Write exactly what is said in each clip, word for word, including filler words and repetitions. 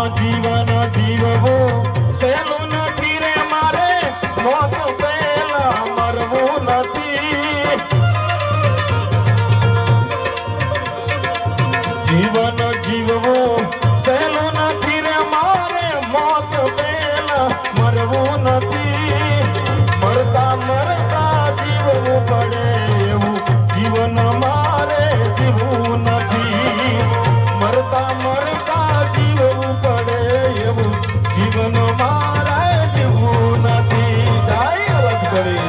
जीवन जीववो सहेलो नथी रे मारे मौत पहेला मरवो नथी जीवन जीववो सहेलो नथी रे मारे मौत पहेला मरवो नथी मरता मरता जीववो पड़े एवं जीवन मारे जीवू नथी मरता मरता जीववू पड़े एवं जीवन मारे जीवू नथी जाय अलग करे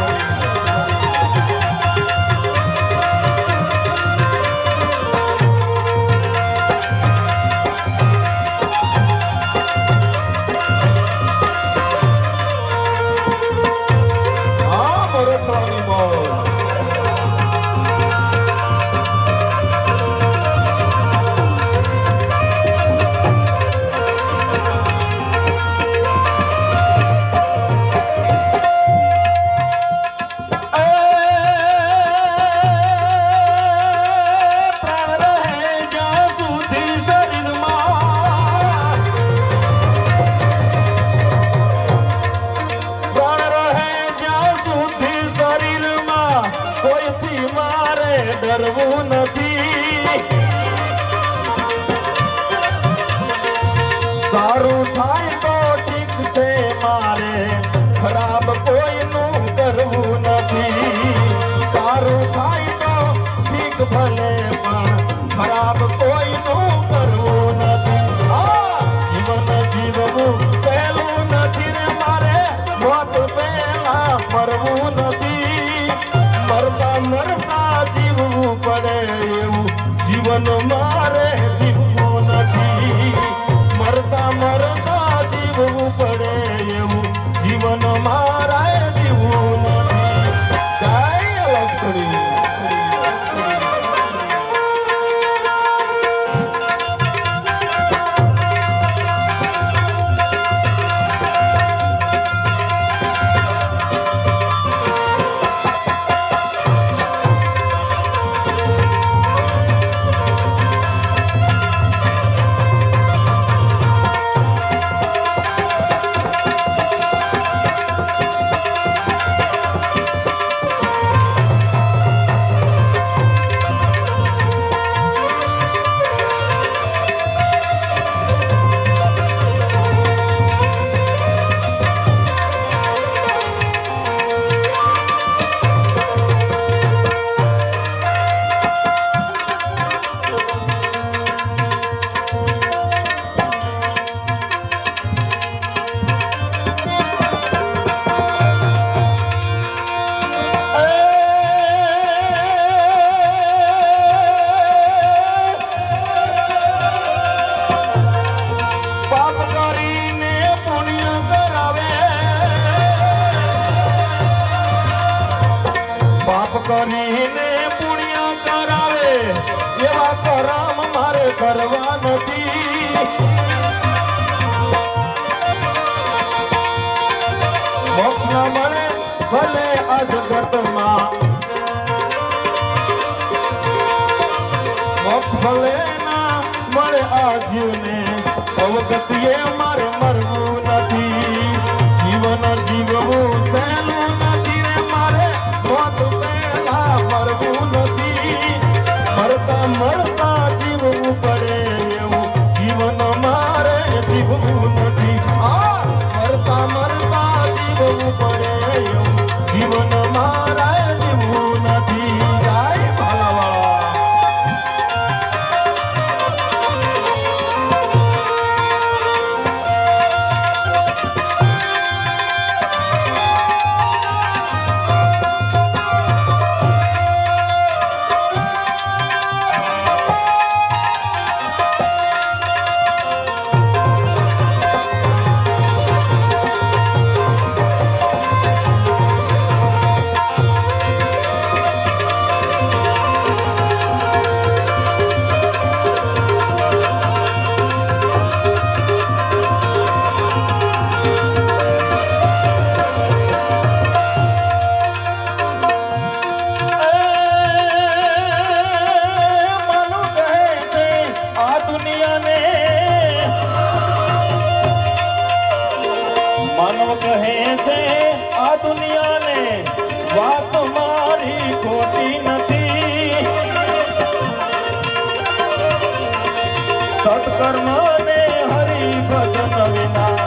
डरवू नथी सारू थाय तो ठीक छे मारे खराब कोई नु करवू नथी सारू थाय तो ठीक भले पण खराब कोई नु करवू नथी जीवन जीववू सहेलू नथी रे मारे मौत पहेला मरवू नथी मरता मरता जीववू पड़े एवं जीवन मारे जीववू नथी मरता मरता जीववू पड़े एवं जीवन मारे जीववू नथी जाय अलग करी કરીને પુણ્ય કરાવે એવા કરમ મારે કરવા નથી મોક્ષ ન મળે ભલે આ જગતમાં મોક્ષ ભલે ના મળે આ જીવને અવગતિએ મારે મરવું નથી જીવન જીવવું સહેલું નથી રે મારે મોત પહેલા મરવું નથી મરતા મરતા જીવવું પડે એવું જીવન મારે જીવવું નથી આ મરતા મરતા જીવવું પડે એવું જીવન મારે જીવવું નથી જાય ભાલાવાળા છે આ દુનિયાને વાત મારી ખોટી નથી સત્કર્મ ને હરિ ભજન વિના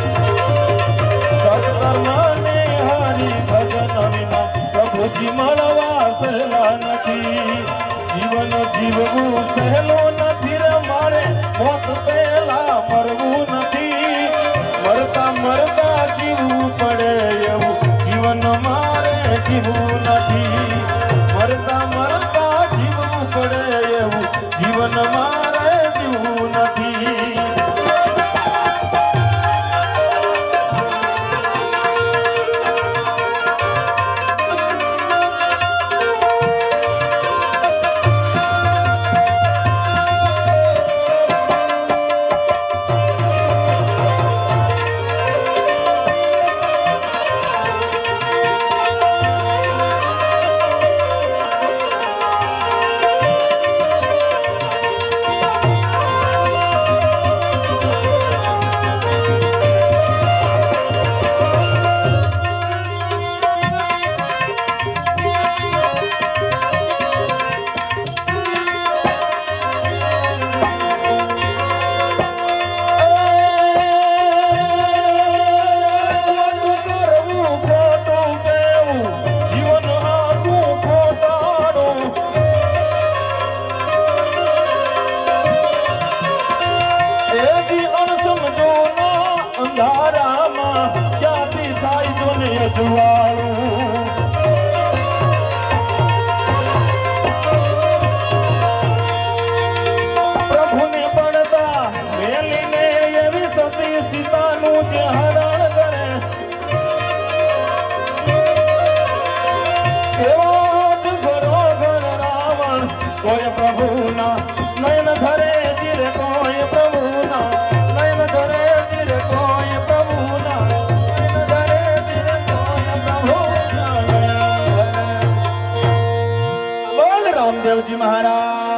સત્કર્મ ને હરિ ભજન વિના પ્રભુજી મળવા સહેલા નથી જીવન જીવવું સહેલું નથી રે મારે મોત પહેલા મરવું નથી મરતા મરતા જીવવું પડે એવું જીવન મારે જીવવું નથી મરતા મરતા જીવવું પડે એવું જીવન મારે જીવવું નથી પ્રભુને પડતા વેલીને એવી સતી સીતાનું જે હરણ કરે એવો જ ઘરો ઘર રાવણ કોઈ પ્રભુના નયન ધરે જીરે કોઈ પ્રભુના નયન ધરે જીરે કોઈ પ્રભુના નયન ધરે જીરે કોઈ પ્રભુના બોલ રામદેવજી મહારાજ